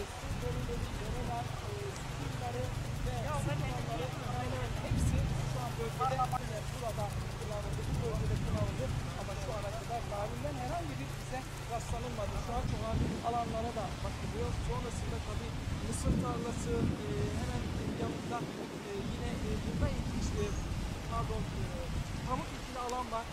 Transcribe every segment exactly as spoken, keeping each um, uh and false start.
su boruları, dereler, e, su kuyuları ve su kanalları, aynen hepsi şu an bölgede burada kullanıldı, bu bölgede kullanıldı ama şu ana kadar dahilinden herhangi bir bize rastlanılmadı. Şu an çok alanlara da bakılıyor. Sonrasında tabii mısır tarlası e, hemen yanında e, yine e, burada ekili, pardon, e, pamuk ekili alan var.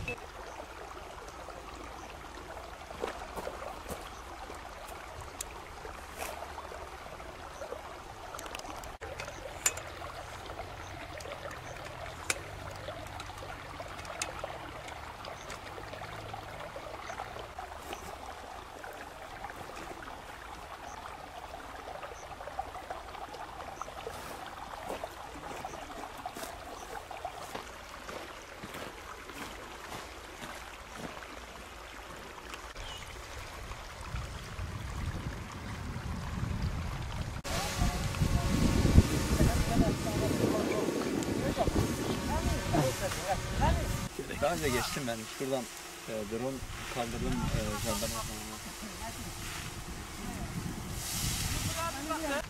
Daha önce geçtim ben. Şuradan e, drone kaldırdım e, jandarma.